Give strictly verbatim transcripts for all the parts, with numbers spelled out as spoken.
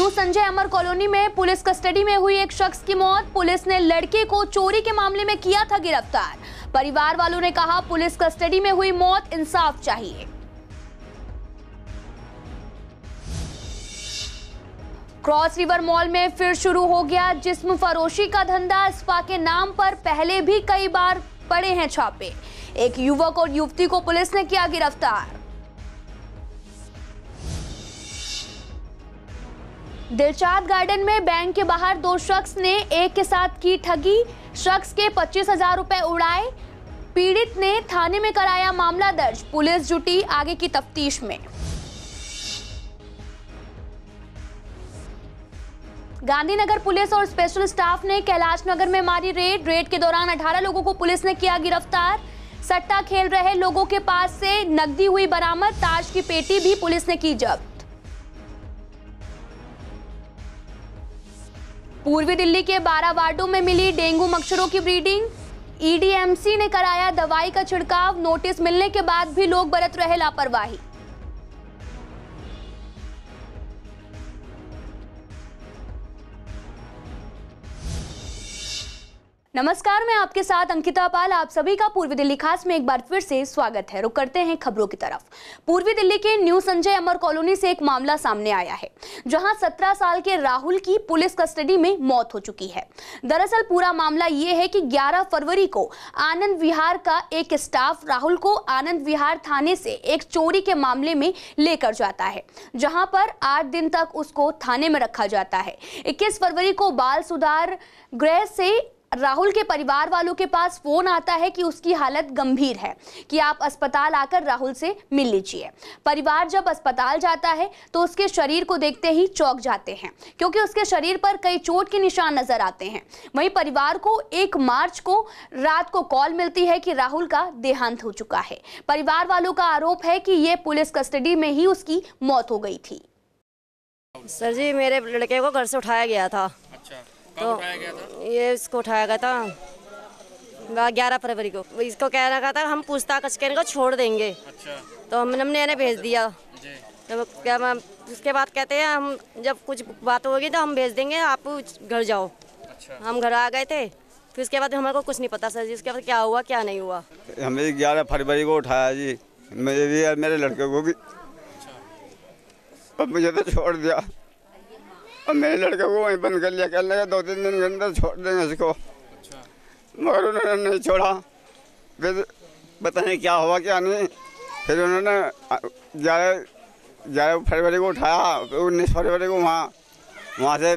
New Sanjay Amar colony में police custody में हुई एक शख्स की मौत। पुलिस ने लड़के को चोरी के मामले में किया था गिरफ्तार। परिवार वालों ने कहा, पुलिस कस्टडी में हुई मौत, इंसाफ चाहिए। क्रॉस रिवर मॉल में फिर शुरू हो गया जिस्म फरोशी का धंधा। स्पा के नाम पर पहले भी कई बार पड़े हैं छापे। एक युवक और युवती को पुलिस ने किया गिरफ्तार। दिलशाद गार्डन में बैंक के बाहर दो शख्स ने एक के साथ की ठगी। शख्स के पच्चीस हजार रुपए उड़ाए। पीड़ित ने थाने में कराया मामला दर्ज। पुलिस जुटी आगे की तफ्तीश में। गांधीनगर पुलिस और स्पेशल स्टाफ ने कैलाश नगर में मारी रेड। रेड के दौरान अठारह लोगों को पुलिस ने किया गिरफ्तार। सट्टा खेल रहे लोगों के पास से नकदी हुई बरामद। ताश की पेटी भी पुलिस ने की जब्त। पूर्वी दिल्ली के बारह वार्डों में मिली डेंगू मच्छरों की ब्रीडिंग। ईडीएमसी ने कराया दवाई का छिड़काव। नोटिस मिलने के बाद भी लोग बरत रहे लापरवाही। नमस्कार, मैं आपके साथ अंकिता पाल। आप सभी का पूर्वी दिल्ली खास में एक बार फिर से स्वागत है। रुक करते हैं खबरों की तरफ। पूर्वी दिल्ली के न्यू संजय अमर कॉलोनी से एक मामला सामने आया है, जहां सत्रह साल के राहुल की पुलिस कस्टडी में मौत हो चुकी है। दरअसल पूरा मामला ये है कि ग्यारह फरवरी को आनंद विहार का एक स्टाफ राहुल को आनंद विहार थाने से एक चोरी के मामले में लेकर जाता है, जहां पर आठ दिन तक उसको थाने में रखा जाता है। इक्कीस फरवरी को बाल सुधार गृह से राहुल के परिवार वालों के पास फोन आता है कि उसकी हालत गंभीर है, कि आप अस्पताल आकर राहुल से मिल लीजिए। परिवार जब अस्पताल जाता है तो उसके शरीर को देखते ही चौंक जाते हैं, क्योंकि उसके शरीर पर कई चोट के निशान नजर आते हैं। वहीं परिवार को एक मार्च को रात को कॉल मिलती है कि राहुल का देहांत हो चुका है। परिवार वालों का आरोप है कि ये पुलिस कस्टडी में ही उसकी मौत हो गई थी। सर जी, मेरे लड़के को घर से उठाया गया था। अच्छा, तो उठाया गया था? ये इसको उठाया गया था ग्यारह फरवरी को। इसको कह रखा था हम पूछताछ करके को छोड़ देंगे। अच्छा। तो हमने हमने इन्हें भेज दिया जी। तो क्या उसके बाद कहते हैं हम जब कुछ बात होगी तो हम भेज देंगे, आप घर जाओ। अच्छा। हम घर आ गए थे। फिर उसके बाद हमारे को कुछ नहीं पता सर जी, उसके बाद क्या हुआ क्या नहीं हुआ। हमें ग्यारह फरवरी को उठाया जी, मेरे भी और मेरे लड़के को भी। अब मुझे तो छोड़ दिया और मेरे लड़के को वहीं बंद कर लिया। कह लगा दो तीन दिन के अंदर छोड़ देंगे इसको। अच्छा। मगर उन्होंने नहीं छोड़ा। फिर पता नहीं क्या हुआ क्या नहीं। फिर उन्होंने ग्यारह ग्यारह फरवरी को उठाया। फिर उन्नीस फरवरी को वहाँ वहाँ से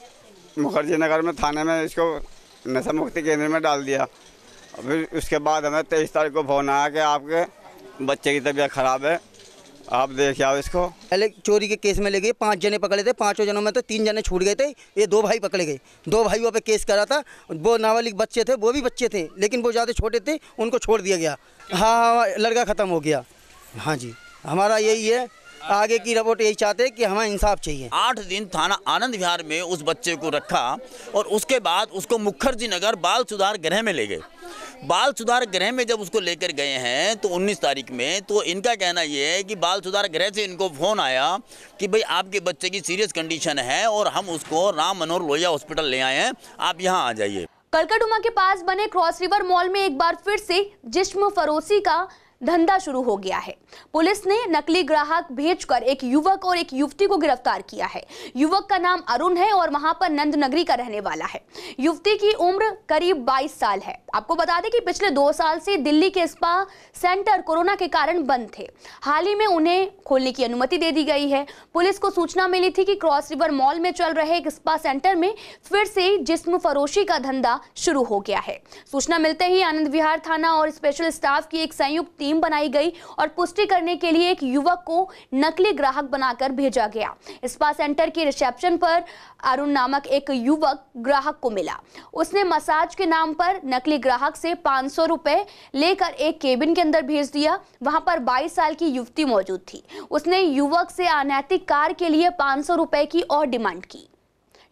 मुखर्जी नगर में थाने में इसको नशा मुक्ति केंद्र में डाल दिया। फिर उसके बाद हमें तेईस तारीख को फोन आया कि आपके बच्चे की तबीयत ख़राब है, आप देख आओ इसको। पहले चोरी के केस में ले गए, पांच जने पकड़े थे। पांचों जनों में तो तीन जने छूट गए थे, ये दो भाई पकड़े गए। दो भाइयों पे केस करा था। वो नाबालिग बच्चे थे, वो भी बच्चे थे, लेकिन वो ज़्यादा छोटे थे, उनको छोड़ दिया गया। हाँ हाँ, लड़का ख़त्म हो गया। हाँ जी, हमारा यही है, आगे की रिपोर्ट यही चाहते हैं कि हमें इंसाफ चाहिए। आठ दिन थाना आनंद विहार में उस बच्चे को रखा और उसके बाद उसको मुखर्जी नगर बाल सुधार गृह में ले गए। बाल सुधार गृह में जब उसको लेकर गए हैं तो उन्नीस तारीख में, तो इनका कहना ये है कि बाल सुधार गृह से इनको फ़ोन आया कि भाई आपके बच्चे की सीरियस कंडीशन है और हम उसको राम मनोहर लोहिया हॉस्पिटल ले आए हैं, आप यहाँ आ जाइए। कलकटुमा के पास बने क्रॉस रिवर मॉल में एक बार फिर से जिस्म फरोशी का धंधा शुरू हो गया है। पुलिस ने नकली ग्राहक भेजकर एक युवक और एक युवती को गिरफ्तार किया है। युवक का नाम अरुण है और वहां पर नंद नगरी का रहने वाला है। युवती की उम्र करीब बाईस साल है। आपको बता दें कि पिछले दो साल से दिल्ली के स्पा सेंटर कोरोना के कारण बंद थे। हाल ही में उन्हें खोलने की अनुमति दे दी गई है। पुलिस को सूचना मिली थी कि क्रॉस रिवर मॉल में चल रहे एक स्पा सेंटर में फिर से जिस्म फरोशी का धंधा शुरू हो गया है। सूचना मिलते ही आनंद विहार थाना और स्पेशल स्टाफ की एक संयुक्त टीम बनाई गई और पुष्टि करने के लिए एक युवक को नकली ग्राहक बनाकर भेजा गया। स्पा सेंटर के रिसेप्शन पर अरुण नामक एक युवक ग्राहक को मिला। उसने मसाज के नाम पर नकली ग्राहक से पाँच सौ रुपए लेकर एक केबिन के अंदर भेज दिया। वहां पर बाईस साल की युवती मौजूद थी। उसने युवक से अनैतिक कार्य के लिए पाँच सौ रुपए की और डिमांड की।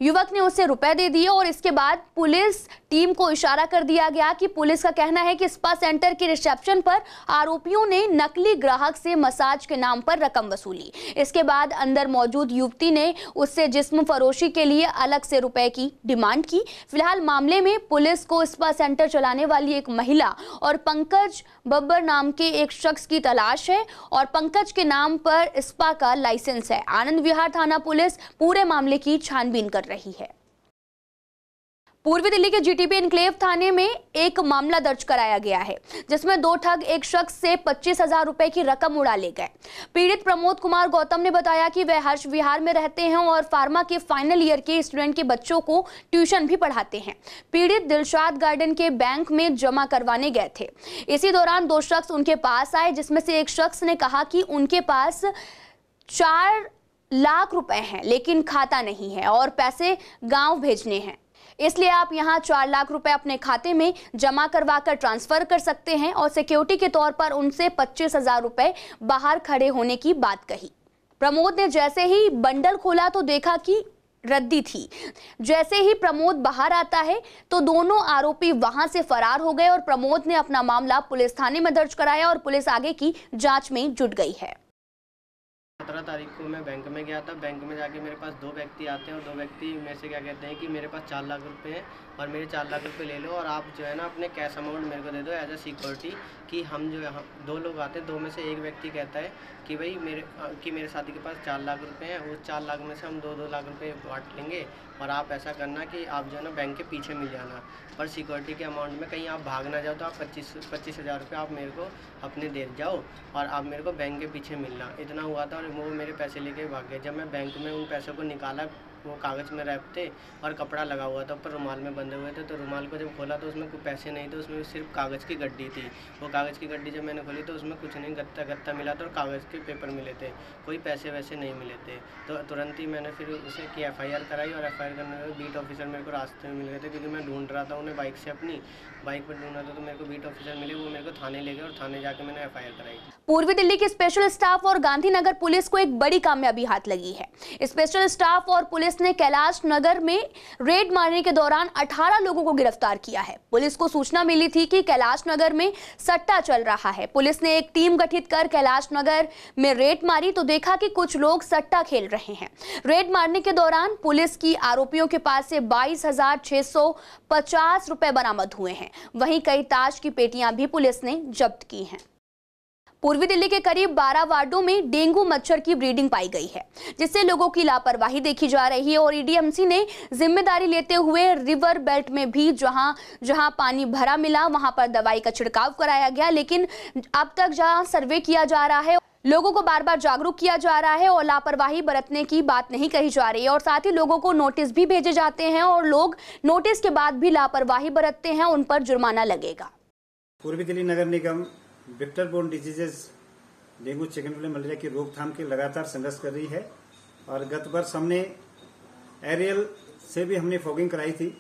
युवक ने उसे रुपए दे दिए और इसके बाद पुलिस टीम को इशारा कर दिया गया कि पुलिस का कहना है कि स्पा सेंटर के रिसेप्शन पर आरोपियों ने नकली ग्राहक से मसाज के नाम पर रकम वसूली। इसके बाद अंदर मौजूद युवती ने उससे जिस्म फरोशी के लिए अलग से रुपए की डिमांड की। फिलहाल मामले में पुलिस को स्पा सेंटर चलाने वाली एक महिला और पंकज बब्बर नाम के एक शख्स की तलाश है और पंकज के नाम पर स्पा का लाइसेंस है। आनंद विहार थाना पुलिस पूरे मामले की छानबीन कर रही है। पूर्वी दिल्ली के जीटीबी एनक्लेव थाने में एक मामला दर्ज कराया गया है, जिसमें दो ठग एक शख्स से पच्चीस हजार रुपए की रकम उड़ा ले गए। पीड़ित प्रमोद कुमार गौतम ने बताया कि वह हर्ष विहार में रहते हैं और फार्मा के फाइनल ईयर के स्टूडेंट के बच्चों को ट्यूशन भी पढ़ाते हैं। पीड़ित दिलशाद गार्डन के बैंक में जमा करवाने गए थे। इसी दौरान दो शख्स उनके पास आए, जिसमें से एक शख्स ने कहा कि उनके पास चार लाख रुपए हैं लेकिन खाता नहीं है और पैसे गांव भेजने हैं, इसलिए आप यहां चार लाख रुपए अपने खाते में जमा करवा कर ट्रांसफर कर सकते हैं और सिक्योरिटी के तौर पर उनसे पच्चीस हजार रुपए बाहर खड़े होने की बात कही। प्रमोद ने जैसे ही बंडल खोला तो देखा कि रद्दी थी। जैसे ही प्रमोद बाहर आता है तो दोनों आरोपी वहां से फरार हो गए और प्रमोद ने अपना मामला पुलिस थाने में दर्ज कराया और पुलिस आगे की जांच में जुट गई है। सत्रह तारीख को मैं बैंक में गया था। बैंक में जाके मेरे पास दो व्यक्ति आते हैं और दो व्यक्ति में से क्या कहते हैं कि मेरे पास चार लाख रुपए हैं और मेरे चार लाख रुपए ले लो और आप जो है ना अपने कैश अमाउंट मेरे को दे दो एज अ सिक्योरिटी कि हम जो है दो लोग आते हैं। दो में से एक व्यक्ति कहता है कि भाई मेरे कि मेरे साथी के पास चार लाख रुपए हैं, उस चार लाख में से हम दो दो लाख रुपए बांट लेंगे और आप ऐसा करना कि आप जो है ना बैंक के पीछे मिल जाना, पर सिक्योरिटी के अमाउंट में कहीं आप भाग ना जाओ तो आप पच्चीस पच्चीस हज़ार रुपये आप मेरे को अपने दे जाओ और आप मेरे को बैंक के पीछे मिलना। इतना हुआ था और वो मेरे पैसे लेके भाग गए। जब मैं बैंक में उन पैसों को निकाला, वो कागज़ में रैप थे और कपड़ा लगा हुआ था, ऊपर रुमाल में बंधे हुए थे। तो रुमाल को जब खोला तो उसमें कोई पैसे नहीं थे, उसमें सिर्फ कागज़ की गड्डी थी। वो कागज़ की गड्डी जब मैंने खोली तो उसमें कुछ नहीं, गत्ता गत्ता मिला था और कागज़ के पेपर मिले थे, कोई पैसे वैसे नहीं मिले थे। तो तुरंत ही मैंने फिर उसे की एफ आई आर कराई और एफ आई आर करने के बाद बीट ऑफिसर मेरे को रास्ते में मिल गए थे, क्योंकि मैं ढूंढ रहा था उन्हें बाइक से, अपनी बाइक पर ढूंढ रहा था। तो मेरे को बीट ऑफिसर मिले, वो मेरे को थाने ले गए और थाने जाके मैंने एफ आई आर कराई। पूर्वी दिल्ली की स्पेशल स्टाफ और गांधीनगर पुलिस को एक बड़ी कामयाबी हाथ लगी है। स्पेशल स्टाफ और पुलिस ने कैलाश नगर में रेड मारने के दौरान अठारह लोगों को गिरफ्तार किया है। पुलिस को सूचना मिली थी कि कैलाश नगर में सट्टा चल रहा है। पुलिस ने एक टीम गठित कर कैलाश नगर में रेड मारी तो देखा कि कुछ लोग सट्टा खेल रहे हैं। रेड मारने के दौरान पुलिस की आरोपियों के पास से बाईस हजार छह सौ पचास रुपए बरामद हुए हैं। वहीं कई ताश की पेटियां भी पुलिस ने जब्त की हैं। पूर्वी दिल्ली के करीब बारह वार्डों में डेंगू मच्छर की ब्रीडिंग पाई गई है, जिससे लोगों की लापरवाही देखी जा रही है और ई डी एम सी ने जिम्मेदारी लेते हुए रिवर बेल्ट में भी जहां जहां पानी भरा मिला वहां पर दवाई का छिड़काव कराया गया। लेकिन अब तक जहां सर्वे किया जा रहा है, लोगों को बार बार जागरूक किया जा रहा है और लापरवाही बरतने की बात नहीं कही जा रही है और साथ ही लोगों को नोटिस भी भेजे जाते हैं और लोग नोटिस के बाद भी लापरवाही बरतते हैं, उन पर जुर्माना लगेगा। पूर्वी दिल्ली नगर निगम vector borne diseases dengue, chikungunya, malaria की रोकथाम के लगातार संघर्ष कर रही है और गत वर्ष हमने एरियल से भी हमने फॉगिंग कराई थी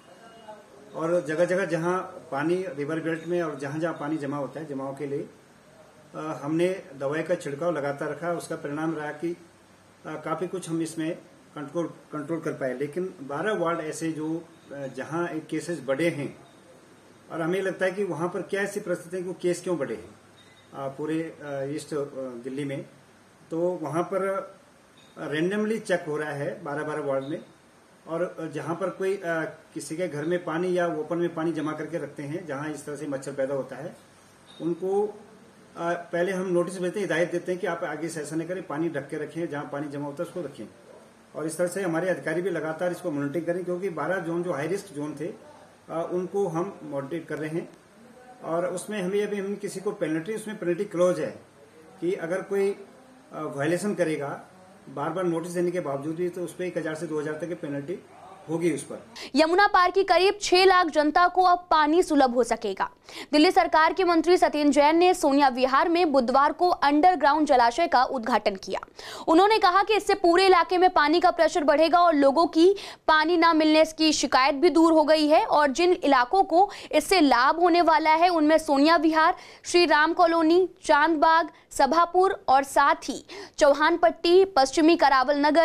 और जगह जगह जहां पानी रिवर बेल्ट में और जहां जहां पानी जमा होता है, जमाव के लिए आ, हमने दवाई का छिड़काव लगातार रखा। उसका परिणाम रहा कि आ, काफी कुछ हम इसमें कंट्रोल कंट्रोल कर पाए। लेकिन बारह वार्ड ऐसे जो जहां एक केसेस बढ़े हैं और हमें लगता है कि वहां पर क्या ऐसी परिस्थिति है कि वो केस क्यों बढ़े हैं पूरे ईस्ट दिल्ली में, तो वहां पर रेंडमली चेक हो रहा है बारह बारह वार्ड में और जहां पर कोई आ, किसी के घर में पानी या ओपन में पानी जमा करके रखते हैं जहां इस तरह से मच्छर पैदा होता है, उनको आ, पहले हम नोटिस देते हैं, हिदायत देते हैं कि आप आगे से ऐसा नहीं करें, पानी ढक के रखें, जहां पानी जमा होता है उसको रखें। और इस तरह से हमारे अधिकारी भी लगातार इसको मॉनिटरिंग करें, क्योंकि बारह जोन जो हाई रिस्क जोन थे आ, उनको हम मॉनिटर कर रहे हैं और उसमें हमें अभी हम किसी को पेनल्टी, उसमें पेनल्टी क्लोज है कि अगर कोई वायलेशन करेगा बार बार नोटिस देने के बावजूद भी, तो उस पर एक हजार से दो हजार तक की पेनल्टी होगी उस पर। यमुना पार की करीब छह लाख जनता को अब पानी सुलभ हो सकेगा। दिल्ली सरकार के मंत्री सत्येंद्र जैन ने सोनिया विहार में बुधवार को अंडरग्राउंड जलाशय का उद्घाटन किया। उन्होंने कहा कि इससे पूरे इलाके में पानी का प्रेशर बढ़ेगा और लोगों की पानी न मिलने की शिकायत भी दूर हो गई है और जिन इलाकों को इससे लाभ होने वाला है उनमें सोनिया विहार, श्री राम कॉलोनी, चांदबाग, सभापुर और साथ ही चौहान पट्टी, पश्चिमी करावल नगर,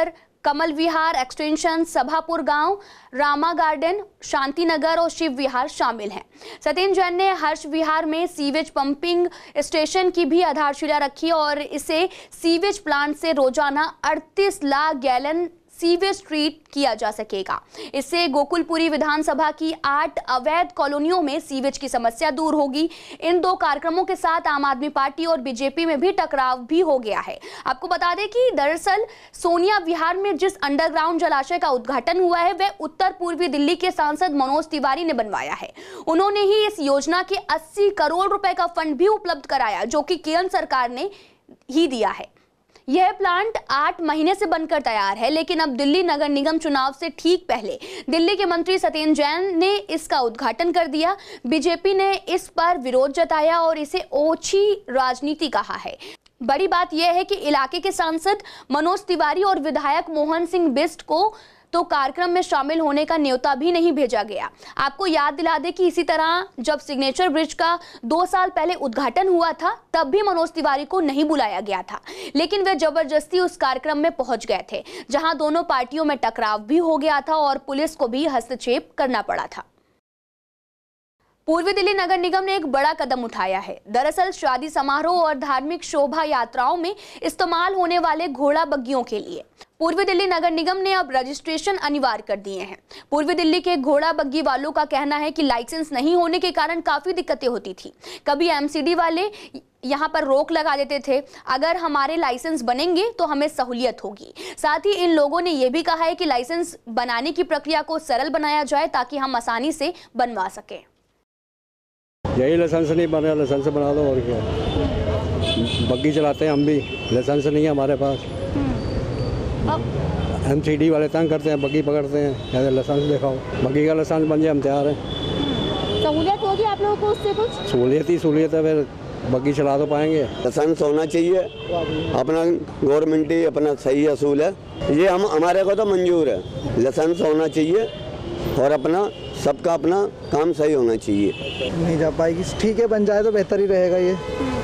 कमल विहार एक्सटेंशन, सभापुर गांव, रामा गार्डन, शांति नगर और शिव विहार शामिल हैं। सत्येंद्र जैन ने हर्ष विहार में सीवेज पंपिंग स्टेशन की भी आधारशिला रखी और इसे सीवेज प्लांट से रोजाना अड़तीस लाख गैलन सीवेज ट्रीट किया जा सकेगा। इससे गोकुलपुरी विधानसभा की आठ अवैध कॉलोनियों में सीवेज की समस्या दूर होगी। इन दो कार्यक्रमों के साथ आम आदमी पार्टी और बीजेपी में भी टकराव भी हो गया है। आपको बता दें कि दरअसल सोनिया विहार में जिस अंडरग्राउंड जलाशय का उद्घाटन हुआ है वह उत्तर पूर्वी दिल्ली के सांसद मनोज तिवारी ने बनवाया है। उन्होंने ही इस योजना के अस्सी करोड़ रुपए का फंड भी उपलब्ध कराया, जो कि केंद्र सरकार ने ही दिया है। यह प्लांट आठ महीने से बनकर तैयार है, लेकिन अब दिल्ली नगर निगम चुनाव से ठीक पहले दिल्ली के मंत्री सत्येंद्र जैन ने इसका उद्घाटन कर दिया। बीजेपी ने इस पर विरोध जताया और इसे ओछी राजनीति कहा है। बड़ी बात यह है कि इलाके के सांसद मनोज तिवारी और विधायक मोहन सिंह बिष्ट को तो कार्यक्रम में शामिल होने का न्योता भी नहीं भेजा गया। आपको याद दिला दे कि इसी तरह जब सिग्नेचर ब्रिज का दो साल पहले उद्घाटन हुआ था तब भी मनोज तिवारी को नहीं बुलाया गया था, लेकिन वे जबरदस्ती उस कार्यक्रम में पहुंच गए थे, जहां दोनों पार्टियों में टकराव भी हो गया था और पुलिस को भी हस्तक्षेप करना पड़ा था। पूर्वी दिल्ली नगर निगम ने एक बड़ा कदम उठाया है। दरअसल शादी समारोह और धार्मिक शोभा यात्राओं में इस्तेमाल होने वाले घोड़ा बग्गियों के लिए पूर्वी दिल्ली नगर निगम ने अब रजिस्ट्रेशन अनिवार्य कर दिए हैं। पूर्वी दिल्ली के घोड़ा बग्गी वालों का कहना है कि लाइसेंस नहीं होने के कारण काफी दिक्कतें होती थी। कभी एमसीडी वाले यहाँ पर रोक लगा देते थे, अगर हमारे लाइसेंस बनेंगे तो हमें सहूलियत होगी। साथ ही इन लोगों ने यह भी कहा है कि लाइसेंस बनाने की प्रक्रिया को सरल बनाया जाए ताकि हम आसानी से बनवा सकें। यही लाइसेंस नहीं बना, लाइसेंस बना दो और क्या। बग्गी चलाते हैं हम भी, लाइसेंस नहीं है हमारे पास। एमसीडी वाले तंग करते हैं, बग्गी पकड़ते हैं, कहते लाइसेंस दिखाओ। बग्गी का लाइसेंस बन जाए हम तैयार हैं। सहूलियत होगी आप लोगों को उससे कुछ? सहूलियत ही सहूलियत है, फिर बग्गी चला तो पाएंगे। लाइसेंस होना चाहिए, अपना गवर्नमेंट ही अपना सही असूल है, ये हम हमारे को तो मंजूर है। लाइसेंस होना चाहिए और अपना सबका अपना काम सही होना चाहिए। नहीं जा पाएगी, ठीक है, बन जाए तो बेहतर ही रहेगा ये।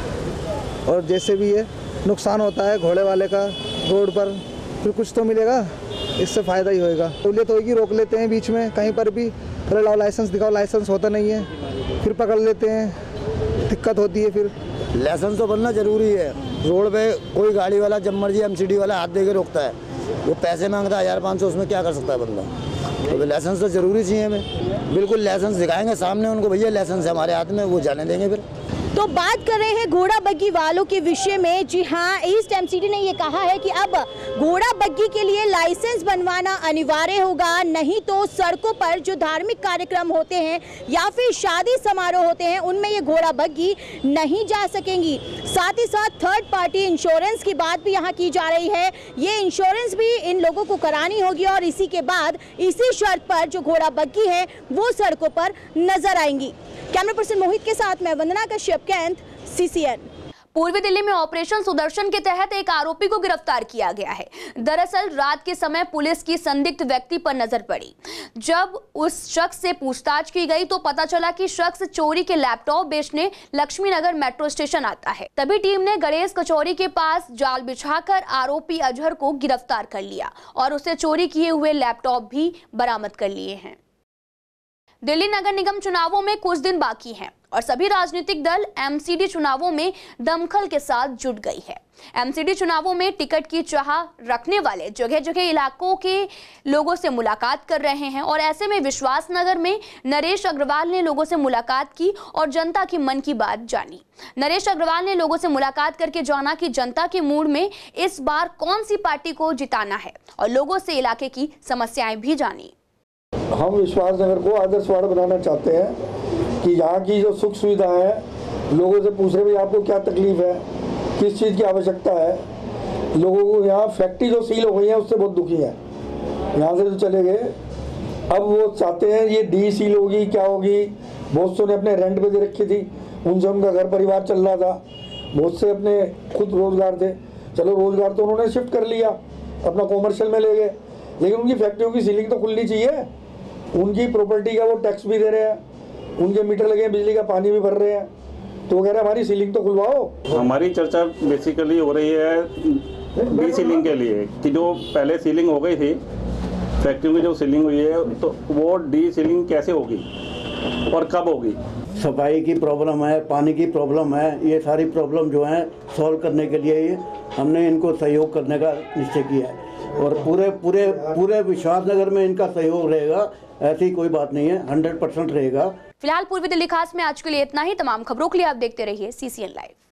और जैसे भी ये नुकसान होता है घोड़े वाले का रोड पर, फिर कुछ तो मिलेगा, इससे फ़ायदा ही होएगा। सहूलियत होगी, रोक लेते हैं बीच में कहीं पर भी, अरे लाओ लाइसेंस दिखाओ, लाइसेंस होता नहीं है, फिर पकड़ लेते हैं, दिक्कत होती है। फिर लाइसेंस तो बनना ज़रूरी है। रोड पे कोई गाड़ी वाला जब मर्जी एमसीडी वाला हाथ दे के रोकता है, वो पैसे मांगता है हज़ार पाँच सौ, उसमें क्या कर सकता है बंदा। तो लाइसेंस तो ज़रूरी चाहिए हमें। बिल्कुल लाइसेंस दिखाएंगे सामने उनको, भैया लाइसेंस है हमारे हाथ में, वो जाने देंगे। फिर तो बात कर रहे हैं घोड़ा बग्गी वालों के विषय में। जी हाँ, ईस्ट एमसीडी ने ये कहा है कि अब घोड़ा बग्गी के लिए लाइसेंस बनवाना अनिवार्य होगा, नहीं तो सड़कों पर जो धार्मिक कार्यक्रम होते हैं या फिर शादी समारोह होते हैं उनमें ये घोड़ा बग्गी नहीं जा सकेंगी। साथ ही साथ थर्ड पार्टी इंश्योरेंस की बात भी यहाँ की जा रही है। ये इंश्योरेंस भी इन लोगों को करानी होगी और इसी के बाद इसी शर्त पर जो घोड़ा बग्गी है वो सड़कों पर नजर आएंगी। कैमरा पर्सन मोहित के साथ मैं वंदना कश्यप, कैंट, सीसीएन। पूर्वी दिल्ली में ऑपरेशन सुदर्शन के तहत एक आरोपी को गिरफ्तार किया गया है। दरअसल रात के समय पुलिस की संदिग्ध व्यक्ति पर नजर पड़ी। जब उस शख्स से पूछताछ की गई तो पता चला कि शख्स चोरी के लैपटॉप बेचने लक्ष्मी नगर मेट्रो स्टेशन आता है। तभी टीम ने गणेश कचौरी के पास जाल बिछाकर आरोपी अजहर को गिरफ्तार कर लिया और उसे चोरी किए हुए लैपटॉप भी बरामद कर लिए हैं। दिल्ली नगर निगम चुनावों में कुछ दिन बाकी हैं और सभी राजनीतिक दल एमसीडी चुनावों में दमखल के साथ जुट गई है। एमसीडी चुनावों में टिकट की चाह रखने वाले जगह जगह इलाकों के लोगों से मुलाकात कर रहे हैं और ऐसे में विश्वास नगर में नरेश अग्रवाल ने लोगों से मुलाकात की और जनता की मन की बात जानी। नरेश अग्रवाल ने लोगों से मुलाकात करके जाना कि जनता के मूड में इस बार कौन सी पार्टी को जिताना है और लोगों से इलाके की समस्याएं भी जानी। हम विश्वास नगर को आदर्श वार्ड बनाना चाहते हैं कि यहाँ की जो सुख सुविधा है, लोगों से पूछ रहे भाई आपको क्या तकलीफ है, किस चीज़ की आवश्यकता है। लोगों को यहाँ फैक्ट्री जो सील हो गई है उससे बहुत दुखी है, यहाँ से जो चले गए। अब वो चाहते हैं ये डी सील होगी क्या होगी। बहुत सौ ने अपने रेंट पे दे रखी थी, उनसे उनका घर परिवार चल रहा था। बहुत से अपने खुद रोजगार थे, चलो रोजगार तो उन्होंने शिफ्ट कर लिया, अपना कॉमर्शियल में ले गए, लेकिन उनकी फैक्ट्रियों की सीलिंग तो खुलनी चाहिए। उनकी प्रॉपर्टी का वो टैक्स भी दे रहे हैं, उनके मीटर लगे हैं, बिजली का पानी भी भर रहे हैं, तो वो कह रहे हैं हमारी सीलिंग तो खुलवाओ। हमारी चर्चा बेसिकली हो रही है डी सीलिंग के लिए कि जो पहले सीलिंग हो गई थी फैक्ट्री में जो सीलिंग हुई है तो वो डी सीलिंग कैसे होगी और कब होगी। सफाई की प्रॉब्लम है, पानी की प्रॉब्लम है, ये सारी प्रॉब्लम जो है सॉल्व करने के लिए ही हमने इनको सहयोग करने का निश्चय किया है और पूरे पूरे पूरे विश्वासनगर में इनका सहयोग रहेगा, ऐसी कोई बात नहीं है, हंड्रेड परसेंट रहेगा। फिलहाल पूर्वी दिल्ली खास में आज के लिए इतना ही। तमाम खबरों के लिए आप देखते रहिए सीसीएन लाइव।